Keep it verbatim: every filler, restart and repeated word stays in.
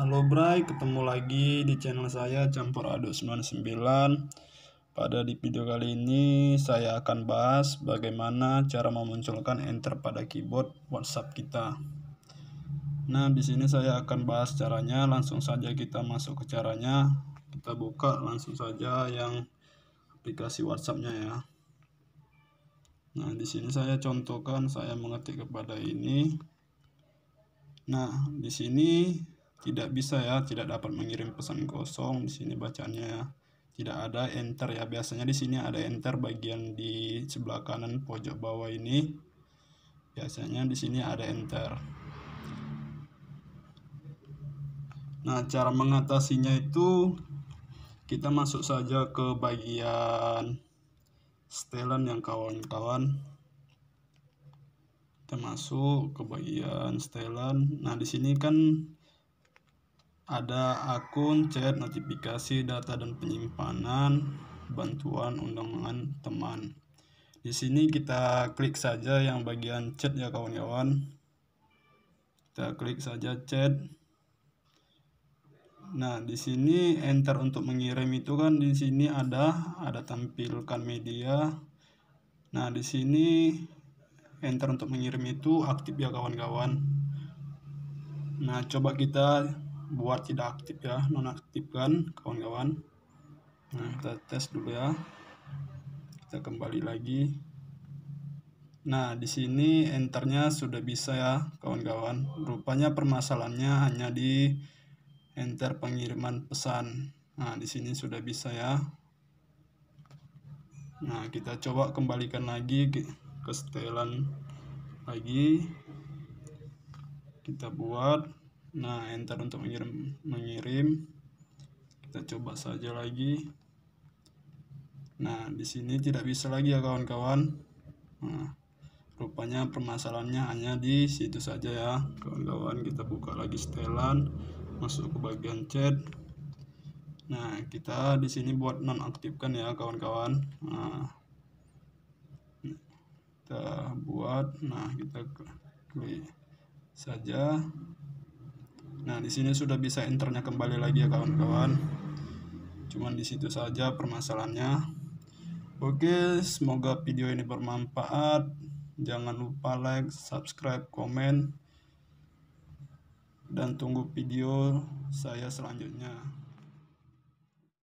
Halo Bray, ketemu lagi di channel saya Campur Aduk sembilan puluh sembilan. Pada di video kali ini saya akan bahas bagaimana cara memunculkan enter pada keyboard WhatsApp kita. Nah, di sini saya akan bahas caranya. Langsung saja kita masuk ke caranya. Kita buka langsung saja yang aplikasi WhatsApp-nya ya. Nah, di sini saya contohkan, saya mengetik kepada ini. Nah, di sini tidak bisa ya, tidak dapat mengirim pesan kosong. Di sini bacanya ya, tidak ada enter ya. Biasanya di sini ada enter bagian di sebelah kanan pojok bawah ini. Biasanya di sini ada enter. Nah, cara mengatasinya itu kita masuk saja ke bagian setelan yang kawan-kawan. Kita masuk ke bagian setelan. Nah, di sini kan ada akun, chat, notifikasi, data dan penyimpanan, bantuan, undangan teman. Di sini kita klik saja yang bagian chat ya kawan-kawan. Kita klik saja chat. Nah, di sini enter untuk mengirim itu kan di sini ada ada tampilkan media. Nah, di sini enter untuk mengirim itu aktif ya kawan-kawan. Nah, coba kita buat tidak aktif ya, nonaktifkan kawan-kawan. Nah, kita tes dulu ya. Kita kembali lagi. Nah, di sini enternya sudah bisa ya kawan-kawan. Rupanya permasalahannya hanya di enter pengiriman pesan. Nah, di sini sudah bisa ya. Nah, kita coba kembalikan lagi ke, ke setelan lagi. Kita buat. Nah, enter untuk mengirim mengirim. Kita coba saja lagi. Nah, di sini tidak bisa lagi ya kawan-kawan. Nah, rupanya permasalahannya hanya di situ saja ya kawan-kawan. Kita buka lagi setelan, masuk ke bagian chat. Nah, kita di sini buat nonaktifkan ya kawan-kawan. Nah, kita buat. Nah, kita klik saja. Nah, di sini sudah bisa enternya kembali lagi ya kawan-kawan. Cuman di situ saja permasalahannya. Oke, semoga video ini bermanfaat. Jangan lupa like, subscribe, komen, dan tunggu video saya selanjutnya.